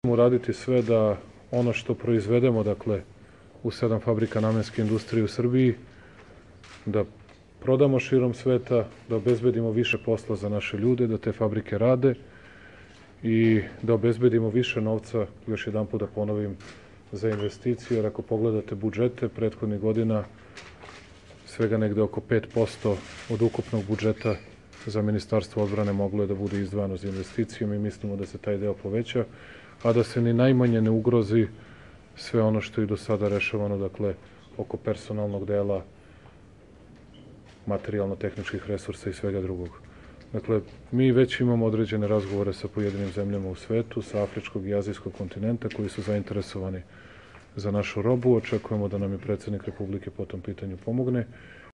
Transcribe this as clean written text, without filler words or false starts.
Uraditi sve da ono što proizvedemo, dakle, u 7 fabrika namenske industrije u Srbiji, da prodamo širom sveta, da obezbedimo više posla za naše ljude, da te fabrike rade i da obezbedimo više novca, još jedan put da ponovim, za investicije, jer ako pogledate budžete prethodnih godina, svega negde oko 5% od ukupnog budžeta za Ministarstvo odbrane moglo je da bude izdvajano za investicije. Mi mislimo da se taj deo poveća, a da se ni najmanje ne ugrozi sve ono što je do sada rešavano, dakle, oko personalnog dela, materijalno-tehničkih resursa i svega drugog. Dakle, mi već imamo određene razgovore sa pojedinim zemljama u svetu, sa afričkog i azijskog kontinenta, koji su zainteresovani za našu robu. Očekujemo da nam i predsednik Republike po tom pitanju pomogne.